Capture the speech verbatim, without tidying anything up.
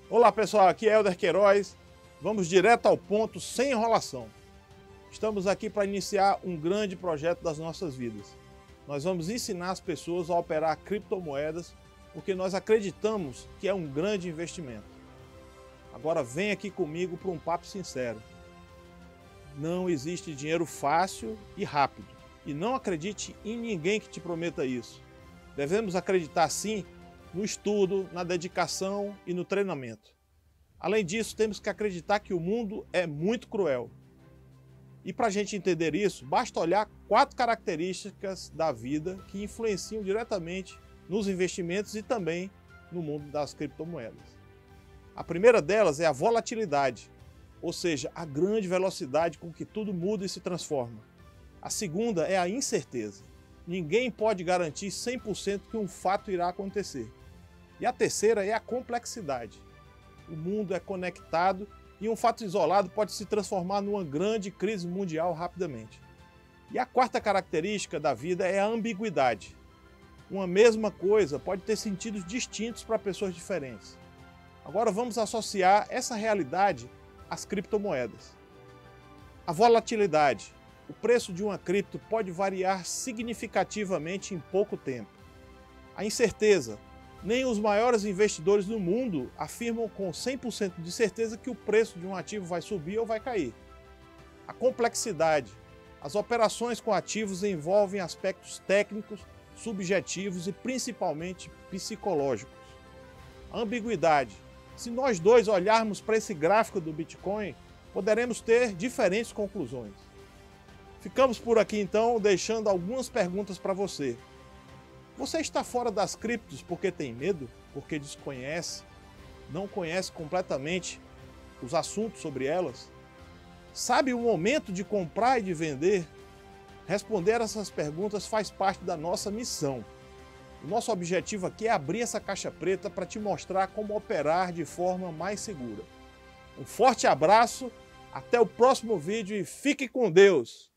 Olá pessoal, aqui é Helder Queiroz. Vamos direto ao ponto, sem enrolação. Estamos aqui para iniciar um grande projeto das nossas vidas. Nós vamos ensinar as pessoas a operar criptomoedas porque nós acreditamos que é um grande investimento. Agora vem aqui comigo para um papo sincero. Não existe dinheiro fácil e rápido. E não acredite em ninguém que te prometa isso. Devemos acreditar sim no estudo, na dedicação e no treinamento. Além disso, temos que acreditar que o mundo é muito cruel. E para a gente entender isso, basta olhar quatro características da vida que influenciam diretamente nos investimentos e também no mundo das criptomoedas. A primeira delas é a volatilidade, ou seja, a grande velocidade com que tudo muda e se transforma. A segunda é a incerteza. Ninguém pode garantir cem por cento que um fato irá acontecer. E a terceira é a complexidade. O mundo é conectado e um fato isolado pode se transformar numa grande crise mundial rapidamente. E a quarta característica da vida é a ambiguidade. Uma mesma coisa pode ter sentidos distintos para pessoas diferentes. Agora vamos associar essa realidade às criptomoedas. A volatilidade. O preço de uma cripto pode variar significativamente em pouco tempo. A incerteza. Nem os maiores investidores do mundo afirmam com cem por cento de certeza que o preço de um ativo vai subir ou vai cair. A complexidade. As operações com ativos envolvem aspectos técnicos, subjetivos e principalmente psicológicos. A ambiguidade. Se nós dois olharmos para esse gráfico do Bitcoin, poderemos ter diferentes conclusões. Ficamos por aqui então, deixando algumas perguntas para você. Você está fora das criptos porque tem medo? Porque desconhece? Não conhece completamente os assuntos sobre elas? Sabe o momento de comprar e de vender? Responder essas perguntas faz parte da nossa missão. O nosso objetivo aqui é abrir essa caixa preta para te mostrar como operar de forma mais segura. Um forte abraço, até o próximo vídeo e fique com Deus!